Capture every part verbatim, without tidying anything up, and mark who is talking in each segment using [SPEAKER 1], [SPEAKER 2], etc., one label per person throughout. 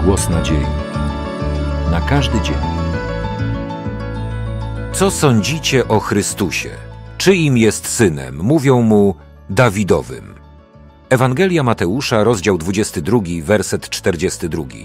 [SPEAKER 1] Głos nadziei. Na każdy dzień.
[SPEAKER 2] Co sądzicie o Chrystusie? Czyim jest synem? Mówią mu Dawidowym. Ewangelia Mateusza, rozdział dwudziesty drugi, werset czterdziesty drugi.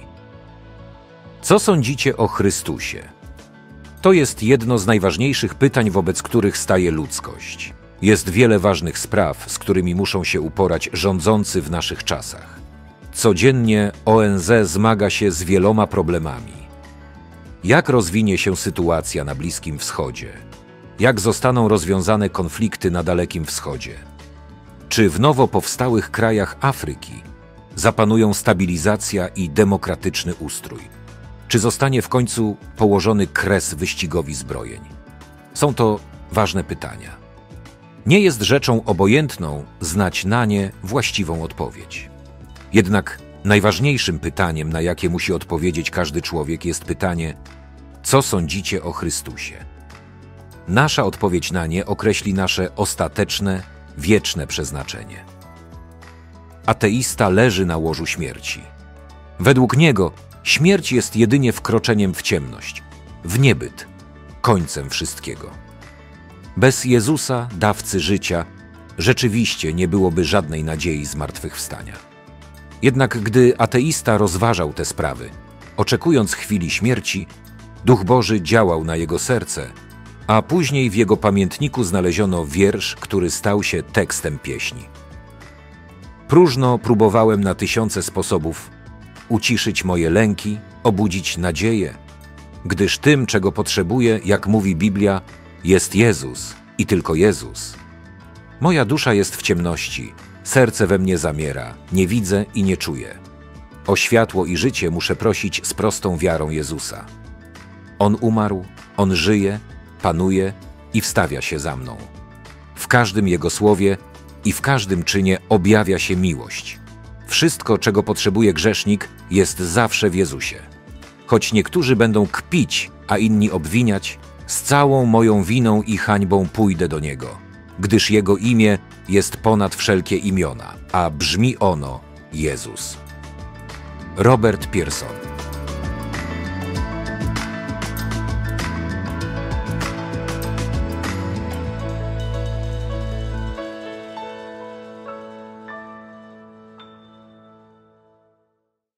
[SPEAKER 2] Co sądzicie o Chrystusie? To jest jedno z najważniejszych pytań, wobec których staje ludzkość. Jest wiele ważnych spraw, z którymi muszą się uporać rządzący w naszych czasach. Codziennie O N Z zmaga się z wieloma problemami. Jak rozwinie się sytuacja na Bliskim Wschodzie? Jak zostaną rozwiązane konflikty na Dalekim Wschodzie? Czy w nowo powstałych krajach Afryki zapanują stabilizacja i demokratyczny ustrój? Czy zostanie w końcu położony kres wyścigowi zbrojeń? Są to ważne pytania. Nie jest rzeczą obojętną znać na nie właściwą odpowiedź. Jednak najważniejszym pytaniem, na jakie musi odpowiedzieć każdy człowiek, jest pytanie: co sądzicie o Chrystusie? Nasza odpowiedź na nie określi nasze ostateczne, wieczne przeznaczenie. Ateista leży na łożu śmierci. Według niego śmierć jest jedynie wkroczeniem w ciemność, w niebyt, końcem wszystkiego. Bez Jezusa, dawcy życia, rzeczywiście nie byłoby żadnej nadziei zmartwychwstania. Jednak gdy ateista rozważał te sprawy, oczekując chwili śmierci, Duch Boży działał na jego serce, a później w jego pamiętniku znaleziono wiersz, który stał się tekstem pieśni. Próżno próbowałem na tysiące sposobów uciszyć moje lęki, obudzić nadzieję, gdyż tym, czego potrzebuję, jak mówi Biblia, jest Jezus i tylko Jezus. Moja dusza jest w ciemności, serce we mnie zamiera, nie widzę i nie czuję. O światło i życie muszę prosić z prostą wiarą Jezusa. On umarł, On żyje, panuje i wstawia się za mną. W każdym Jego słowie i w każdym czynie objawia się miłość. Wszystko, czego potrzebuje grzesznik, jest zawsze w Jezusie. Choć niektórzy będą kpić, a inni obwiniać, z całą moją winą i hańbą pójdę do Niego, gdyż Jego imię jest ponad wszelkie imiona, a brzmi ono Jezus. Robert Pierson.